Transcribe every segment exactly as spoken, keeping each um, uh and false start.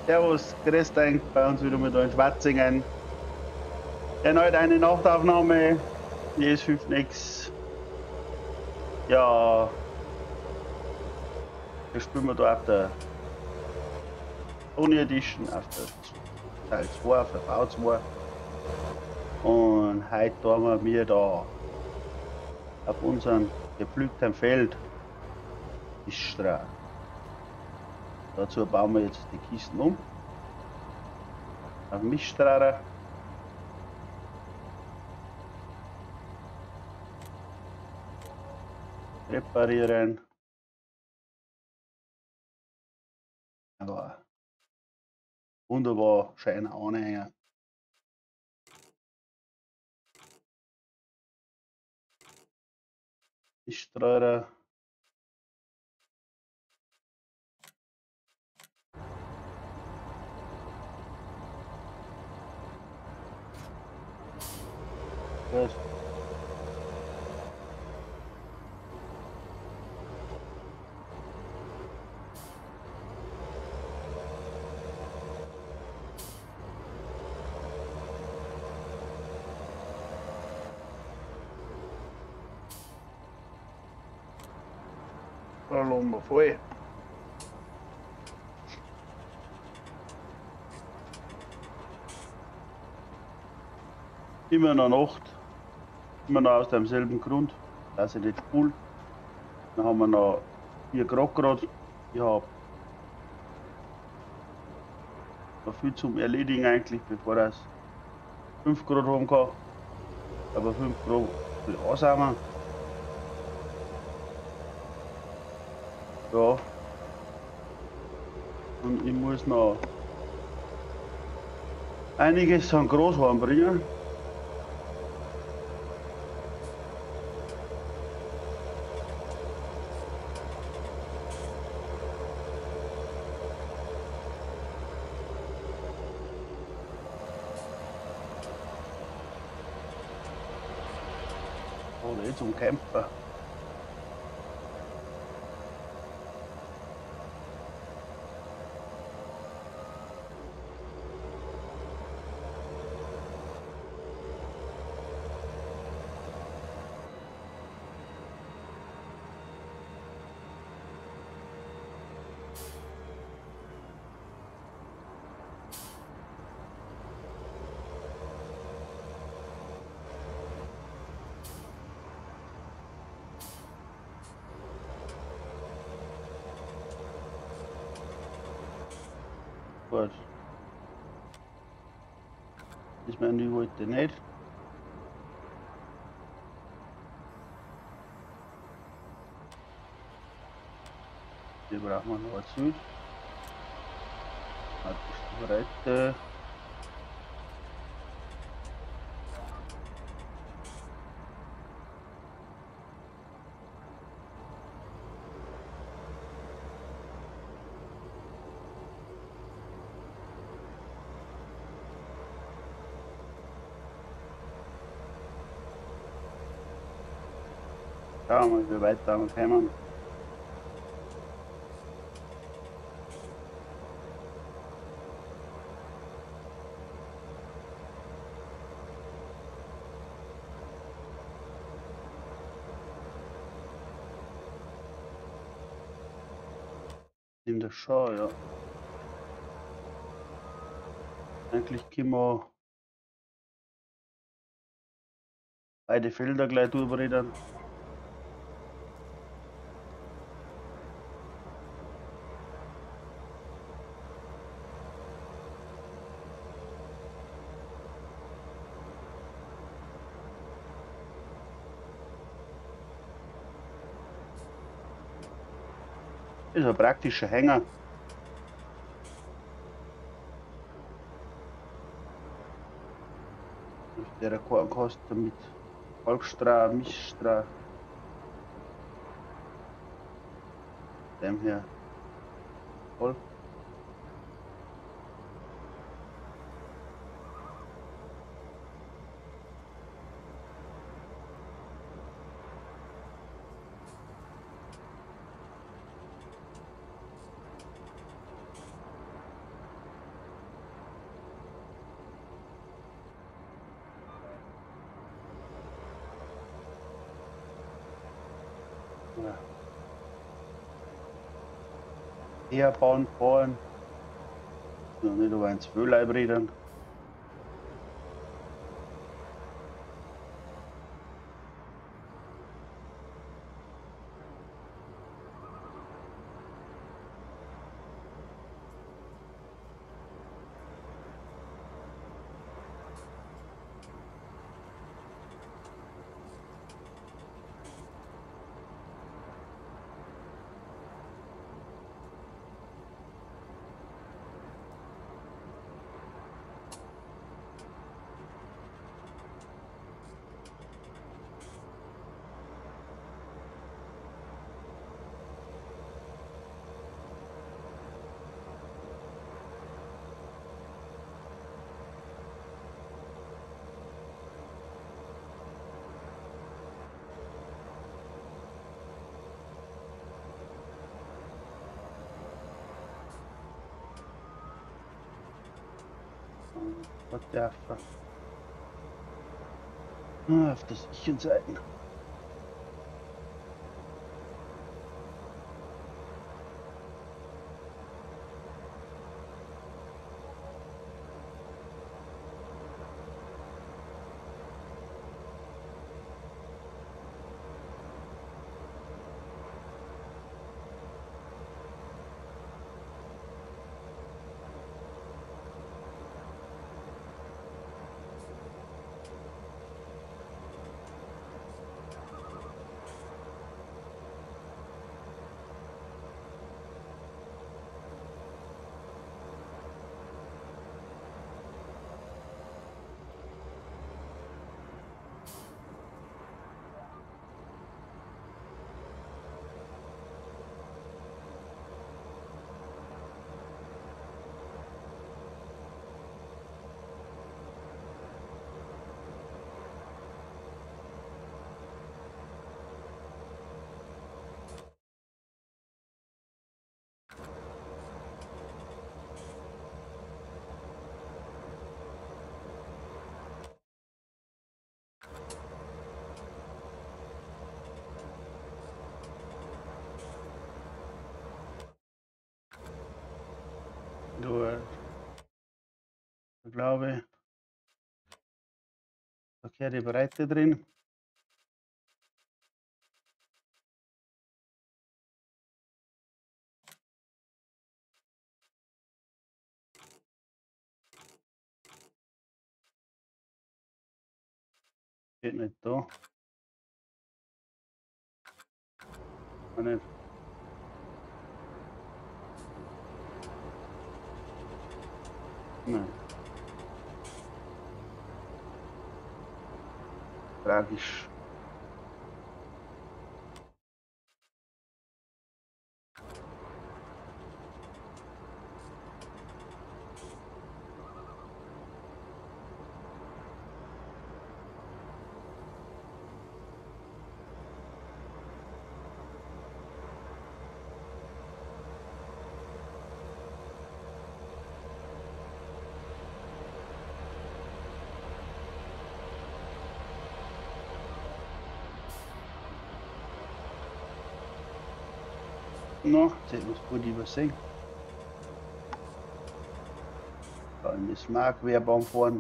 Servus, grüß dich, bei uns wieder mit euch Schwarzingen. Erneut eine Nachtaufnahme. Hier ist fünf nix. Ja, wir spielen wir da auf der Sony Edition, auf der Teil zwei, auf der V zwei. Und heute tun wir da auf unserem gepflügten Feld Fischstrauß. Dazu bauen wir jetzt die Kisten um. Auf Mischstrahler. Reparieren. Aber wunderbar, schön anhängen. Mischstrahler. Gut. Da lassen wir voll. Immer noch Nacht. Immer noch aus demselben Grund, dass ich nicht spule. Dann haben wir noch vier Grad gerade. Ich habe noch viel zum Erledigen eigentlich, bevor das fünf Grad haben kann. Aber fünf Grad will ansammeln. Ja. Und ich muss noch einiges an Gras heimbringen. Oder eh zum Campen. Gut. Das meine ich wollte nicht. Die brauchen wir noch dazu. Hat die Breite. Schauen wir mal, wie weit wir kommen. In der Schau, ja. Eigentlich können wir beide Felder gleich durchreden. Ist ein praktischer Hänger. Der keinen kostet mit Halbstrah, Mischstrah. Dem her voll. Herbahn fahren. Ja, nicht aber ins Föhleib reden. Was darf er? Ah, auf der sicheren Seite. Du, ich glaube, verkehrte Breite drin. Steht nicht da. Auch nicht. Nein. Tragisch. No, jetzt hätten wir es gut übersehen. Da in die Smark-Wehrbahn fahren.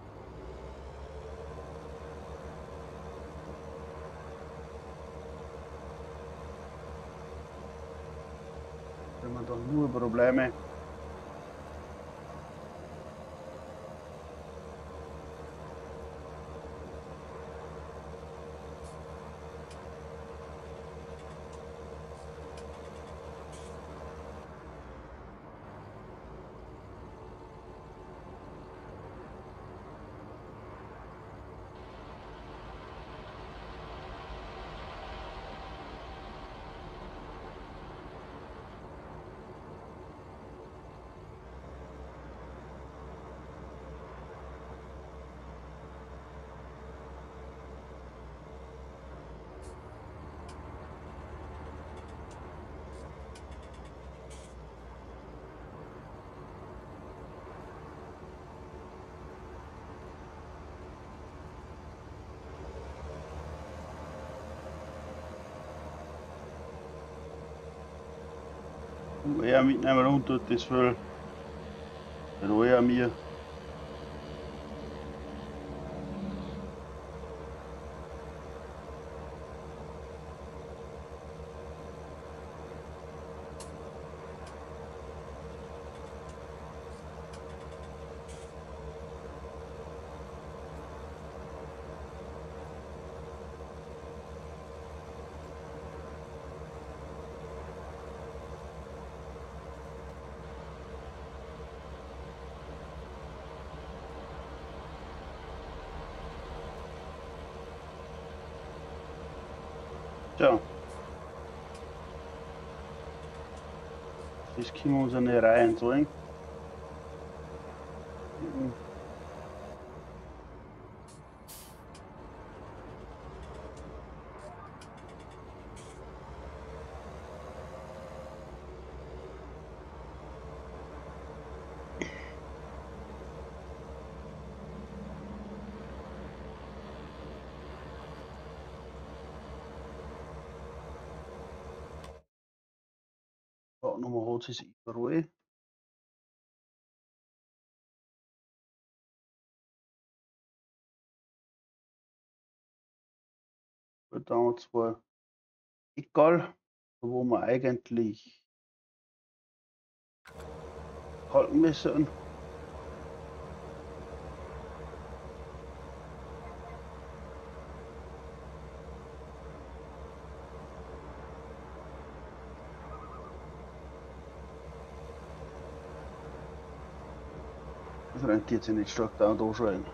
Wenn man doch nur Probleme. Um eher mitnehmen und tut das viel. Der Ruhe an mir. Tja. Das können wir uns eine Reihe zeigen. Ja, nochmal hat es überall. Da haben wir zwar egal, wo wir eigentlich halten müssen. Das rentiert sich nicht stark da und da schreien.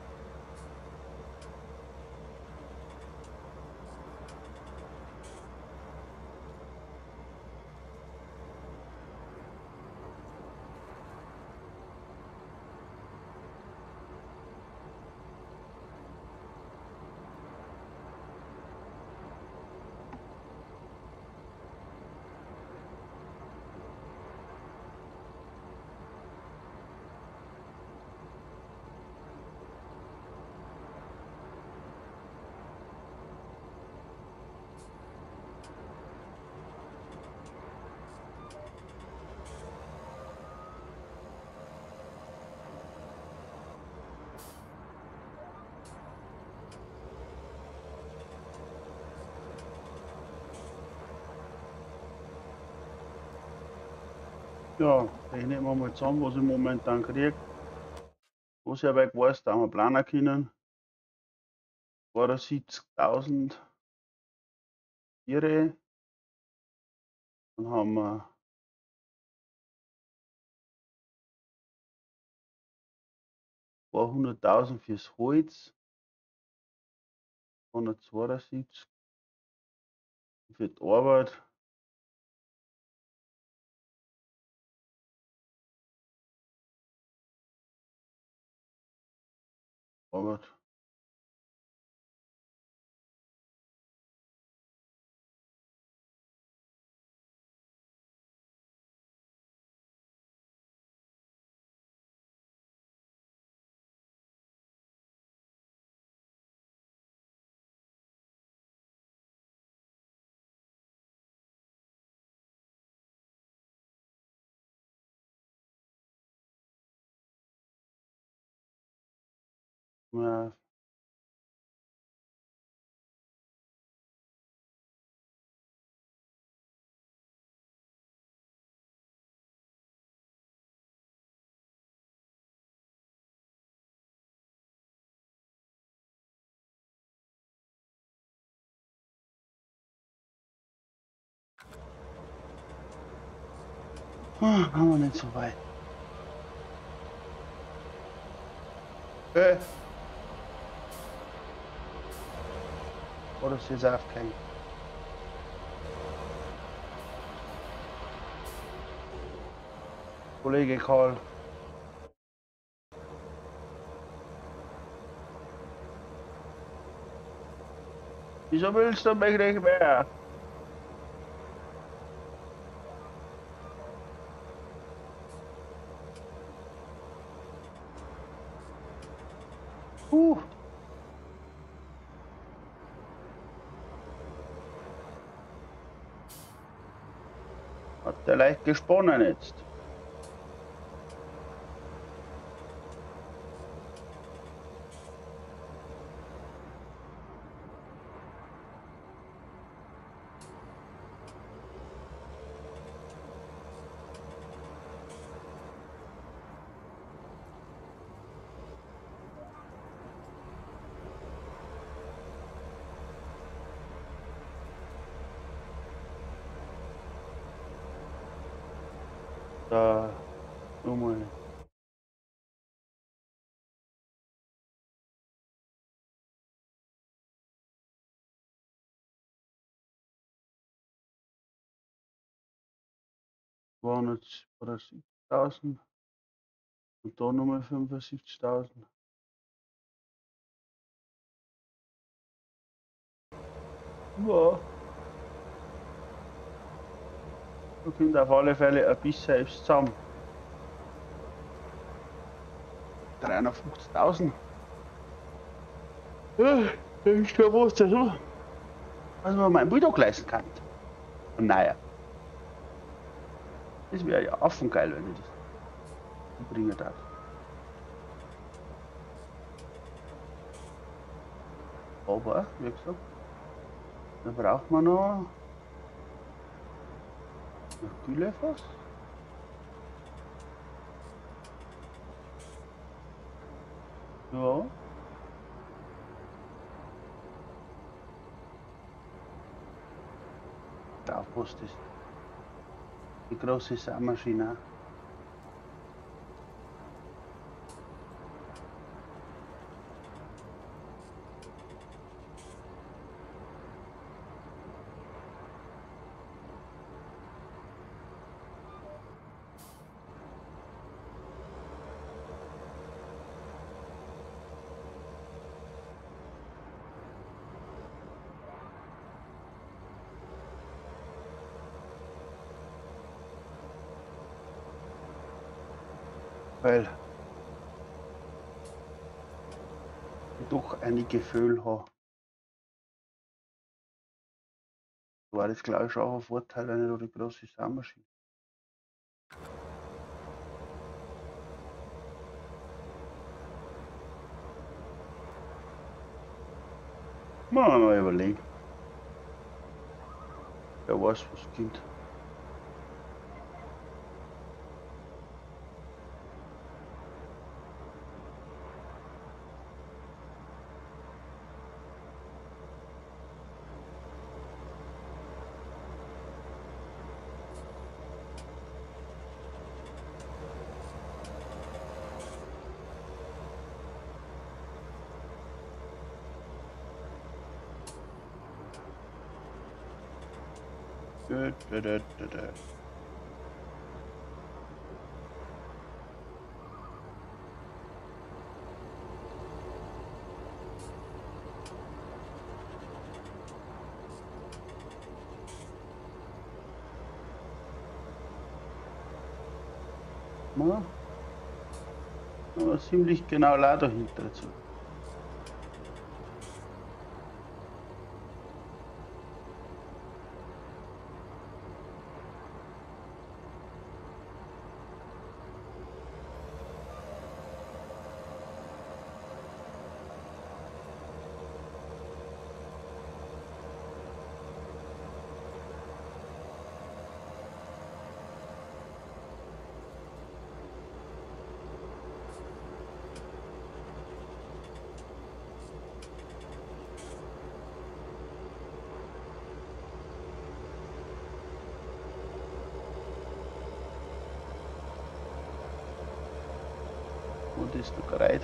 Ja, rechnen wir mal zusammen, was ich momentan kriege. Was ich aber weiß, da haben wir planen können. zweiundsiebzigtausend Tiere. Dann haben wir zweihunderttausend fürs Holz. hundertzweiundsiebzig für die Arbeit. Arbeit. Ja, ah, haben wir nicht so weit. Äh. Oder ist jetzt aufgehängt? Kollege Karl. Wieso willst du mich nicht mehr? Huh. Der leicht gesponnen jetzt. Da, schau mal. zweihundertsiebzigtausend und da nochmal fünfundsiebzigtausend. Ja. Da kommt auf alle Fälle ein bisschen selbst zusammen. dreihundertfünfzigtausend. Ja, da ist ja was da so. Was man meinen Bulldog leisten kann. Und naja. Das wäre ja affengeil, wenn ich das bringen darf. Aber, wie gesagt, da braucht man noch noch Kühlefers. Ja. Da passt das. Die große Saugmaschine. Weil ich doch einige Gefühl habe. War das glaube ich auch ein Vorteil, wenn ich da die große Saugmaschine. Mal mal überlegen. Wer weiß, was kommt. Da, da, da, da, da. Ja. Aber ziemlich genau la dahinter dazu. Und ist noch bereit.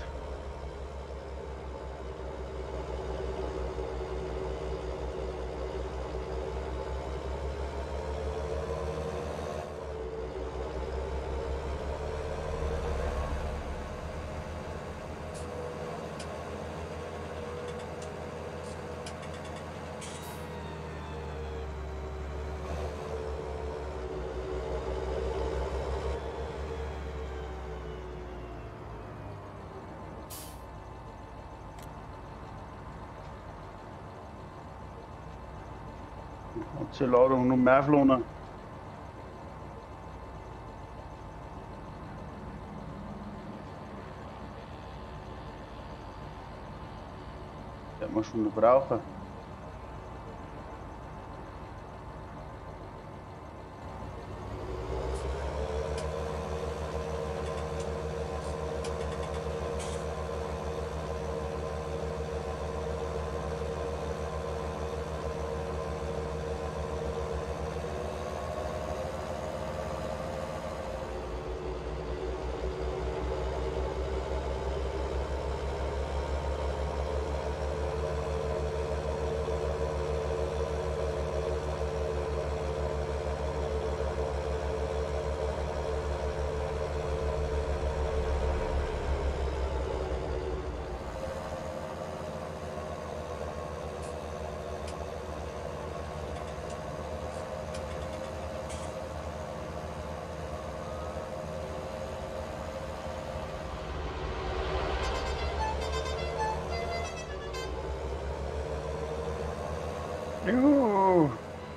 Hat die Ladung noch mehr verloren. Wird man schon noch brauchen. Juhu.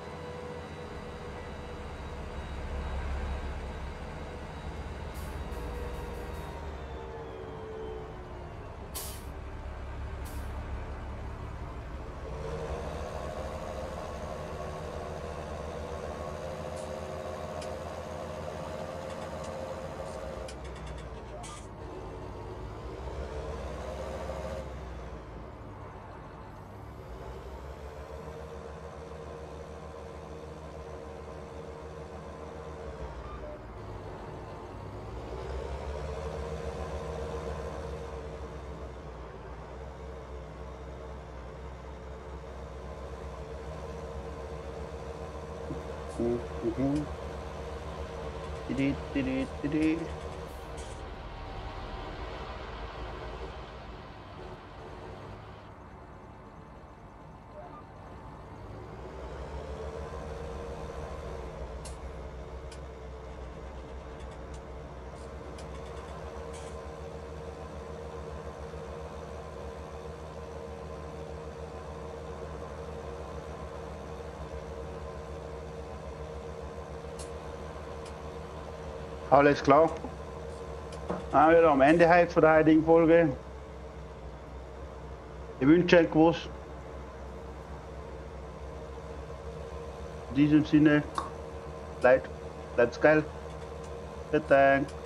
Mhm. Didi, didi, didi. Alles klar. Auch wieder am Ende heute von der heutigen Folge. Ich wünsche euch was. In diesem Sinne, bleibt, bleibt's geil. Vielen Dank.